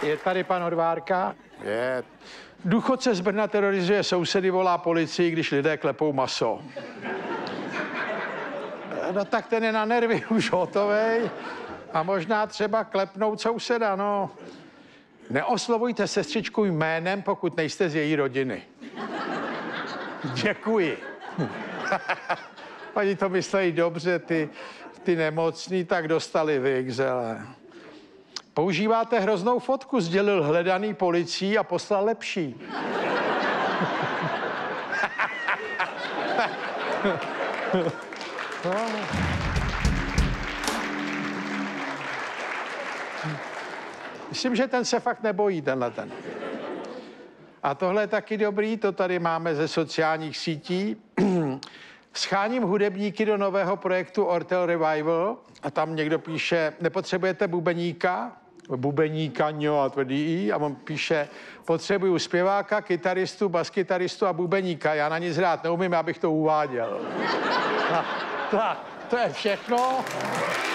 Je tady pan Hodvárka? Je. Důchodce z Brna terorizuje sousedy, volá policii, když lidé klepou maso. No tak ten je na nervy už hotovej. A možná třeba klepnout souseda, no. Neoslovujte sestřičku jménem, pokud nejste z její rodiny. Děkuji. Oni to myslejí dobře, ty nemocní, tak dostali vykzele. Používáte hroznou fotku, sdělil hledaný policií a poslal lepší. Myslím, že ten se fakt nebojí, tenhle ten. A tohle je taky dobrý, to tady máme ze sociálních sítí. Scháním hudebníky do nového projektu Ortel Revival a tam někdo píše, nepotřebujete bubeníka? Bubeníka, a tvrdý I. A on píše, potřebuju zpěváka, kytaristu, baskytaristu a bubeníka. Já na nic hrát neumím, abych to uváděl. Tak, to je všechno.